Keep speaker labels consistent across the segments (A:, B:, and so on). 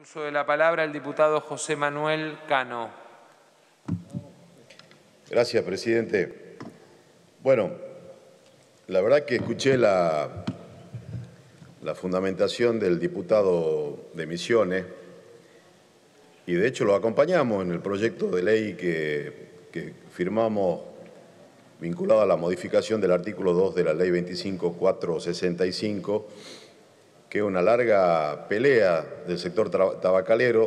A: Uso de la palabra el diputado José Manuel Cano.
B: Gracias, presidente. Bueno, la verdad que escuché la fundamentación del diputado de Misiones y de hecho lo acompañamos en el proyecto de ley que firmamos vinculado a la modificación del artículo 2 de la Ley 25.465, que es una larga pelea del sector tabacalero,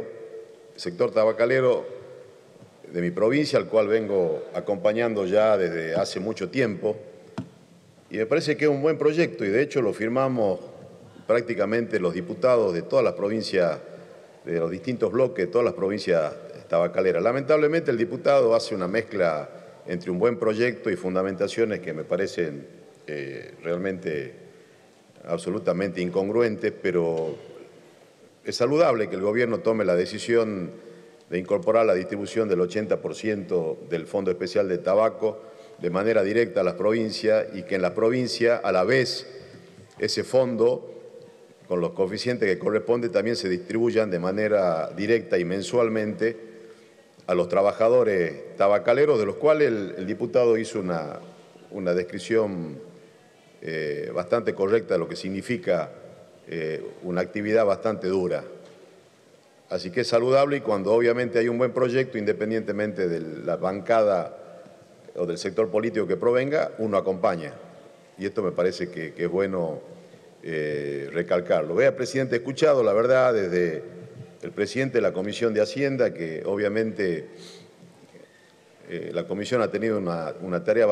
B: de mi provincia, al cual vengo acompañando ya desde hace mucho tiempo, y me parece que es un buen proyecto y de hecho lo firmamos prácticamente los diputados de todas las provincias, de los distintos bloques, de todas las provincias tabacaleras. Lamentablemente el diputado hace una mezcla entre un buen proyecto y fundamentaciones que me parecen realmente absolutamente incongruentes, pero es saludable que el gobierno tome la decisión de incorporar la distribución del 80% del Fondo Especial de Tabaco de manera directa a las provincias y que en la provincia, a la vez, ese fondo, con los coeficientes que corresponde, también se distribuyan de manera directa y mensualmente a los trabajadores tabacaleros, de los cuales el diputado hizo una descripción bastante correcta de lo que significa una actividad bastante dura. Así que es saludable y cuando obviamente hay un buen proyecto, independientemente de la bancada o del sector político que provenga, uno acompaña. Y esto me parece que es bueno recalcarlo. Vea, presidente, he escuchado, la verdad, desde el presidente de la Comisión de Hacienda, que obviamente la Comisión ha tenido una tarea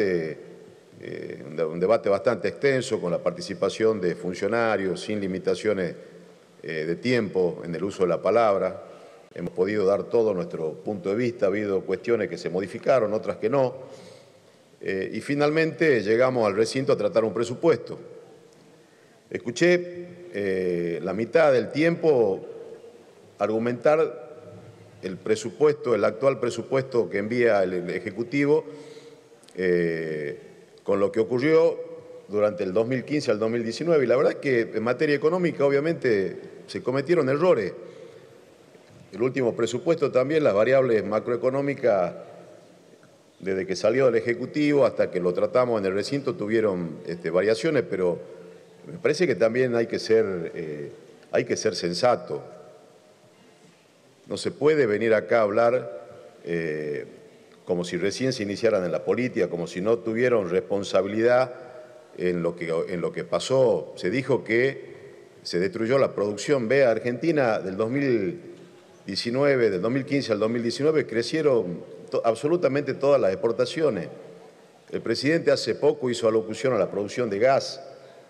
B: un debate bastante extenso con la participación de funcionarios, sin limitaciones de tiempo en el uso de la palabra. Hemos podido dar todo nuestro punto de vista, ha habido cuestiones que se modificaron, otras que no. Y finalmente llegamos al recinto a tratar un presupuesto. Escuché la mitad del tiempo argumentar el presupuesto, el actual presupuesto que envía el Ejecutivo, con lo que ocurrió durante el 2015 al 2019. Y la verdad es que en materia económica obviamente se cometieron errores. El último presupuesto también, las variables macroeconómicas, desde que salió del Ejecutivo hasta que lo tratamos en el recinto, tuvieron variaciones, pero me parece que también hay que ser sensato. No se puede venir acá a hablar como si recién se iniciaran en la política, como si no tuvieran responsabilidad en lo que pasó. Se dijo que se destruyó la producción. Vea, Argentina del 2015 al 2019 crecieron absolutamente todas las exportaciones. El presidente hace poco hizo alocución a la producción de gas.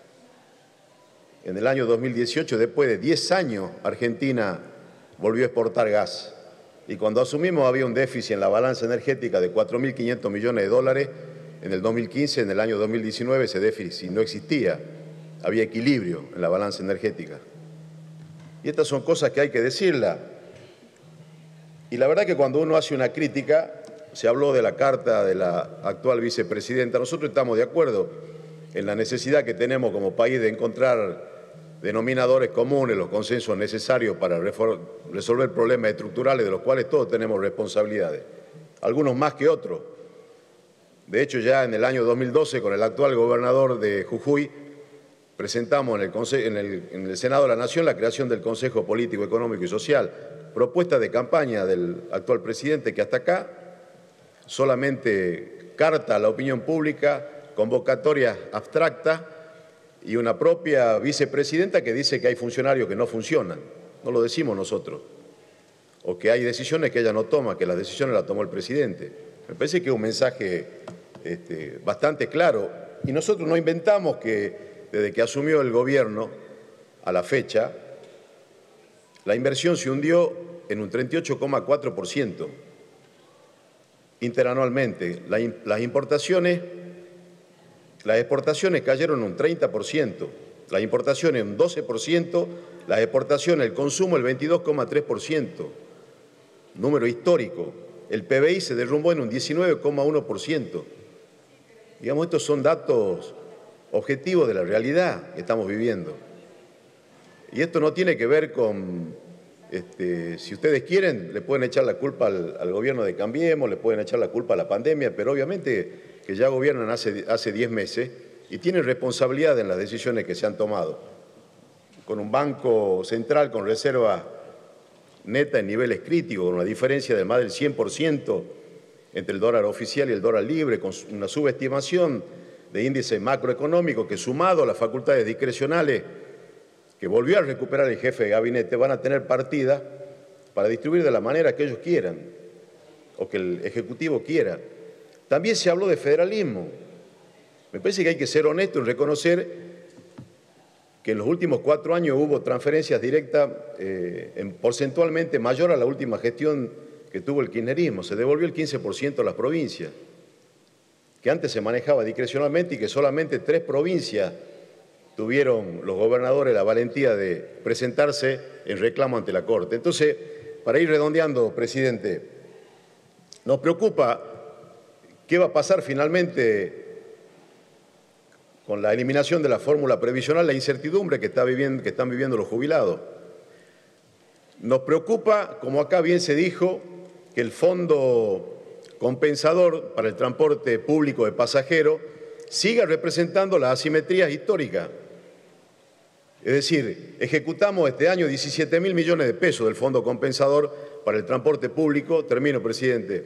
B: En el año 2018, después de 10 años, Argentina volvió a exportar gas. Y cuando asumimos había un déficit en la balanza energética de 4.500 millones de dólares. En el 2015, en el año 2019, ese déficit no existía. Había equilibrio en la balanza energética. Y estas son cosas que hay que decirlas. Y la verdad que cuando uno hace una crítica, se habló de la carta de la actual vicepresidenta, nosotros estamos de acuerdo en la necesidad que tenemos como país de encontrar denominadores comunes, los consensos necesarios para resolver problemas estructurales de los cuales todos tenemos responsabilidades, algunos más que otros. De hecho, ya en el año 2012, con el actual gobernador de Jujuy, presentamos en el Senado de la Nación la creación del Consejo Político, Económico y Social, propuesta de campaña del actual presidente que hasta acá solamente carta a la opinión pública, convocatorias abstractas y una propia vicepresidenta que dice que hay funcionarios que no funcionan, no lo decimos nosotros, o que hay decisiones que ella no toma, que las decisiones las tomó el presidente. Me parece que es un mensaje bastante claro y nosotros no inventamos que desde que asumió el gobierno a la fecha, la inversión se hundió en un 38,4% interanualmente. Las exportaciones cayeron un 30%, las importaciones un 12%, las exportaciones, el consumo el 22,3%, número histórico. El PBI se derrumbó en un 19,1%. Digamos, estos son datos objetivos de la realidad que estamos viviendo. Y esto no tiene que ver con Si ustedes quieren, le pueden echar la culpa al gobierno de Cambiemos, le pueden echar la culpa a la pandemia, pero obviamente que ya gobiernan hace 10 meses y tienen responsabilidad en las decisiones que se han tomado. Con un banco central con reserva neta en niveles críticos, con una diferencia de más del 100% entre el dólar oficial y el dólar libre, con una subestimación de índice macroeconómico que, sumado a las facultades discrecionales que volvió a recuperar el jefe de gabinete, van a tener partida para distribuir de la manera que ellos quieran o que el Ejecutivo quiera. También se habló de federalismo. Me parece que hay que ser honesto en reconocer que en los últimos 4 años hubo transferencias directas porcentualmente mayor a la última gestión que tuvo el kirchnerismo. Se devolvió el 15% a las provincias, que antes se manejaba discrecionalmente y que solamente 3 provincias tuvieron los gobernadores la valentía de presentarse en reclamo ante la Corte. Entonces, para ir redondeando, presidente, nos preocupa qué va a pasar finalmente con la eliminación de la fórmula previsional, la incertidumbre que están viviendo los jubilados. Nos preocupa, como acá bien se dijo, que el fondo compensador para el transporte público de pasajeros siga representando las asimetrías históricas. Es decir, ejecutamos este año 17.000 millones de pesos del fondo compensador para el transporte público, termino, presidente,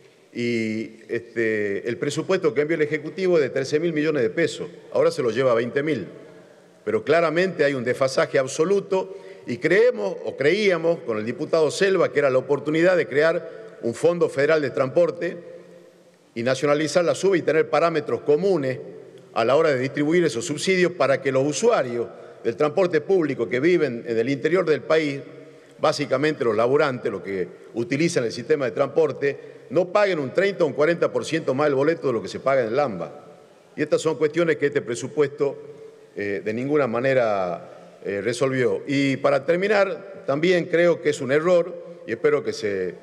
B: y el presupuesto que envió el Ejecutivo es de 13.000 millones de pesos, ahora se lo lleva a 20.000, pero claramente hay un desfasaje absoluto y creíamos con el diputado Selva que era la oportunidad de crear un fondo federal de transporte y nacionalizar la SUBE y tener parámetros comunes a la hora de distribuir esos subsidios para que los usuarios del transporte público que viven en el interior del país, básicamente los laburantes, los que utilizan el sistema de transporte, no paguen un 30 o un 40% más el boleto de lo que se paga en el AMBA. Y estas son cuestiones que este presupuesto de ninguna manera resolvió. Y para terminar, también creo que es un error, y espero que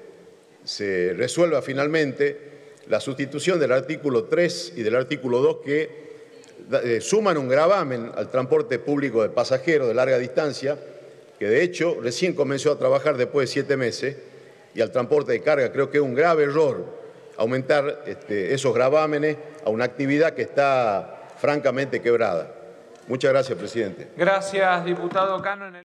B: se resuelva finalmente, la sustitución del artículo 3 y del artículo 2 que suman un gravamen al transporte público de pasajeros de larga distancia, que de hecho recién comenzó a trabajar después de 7 meses, y al transporte de carga. Creo que es un grave error aumentar esos gravámenes a una actividad que está francamente quebrada. Muchas gracias, presidente.
A: Gracias, diputado Cano.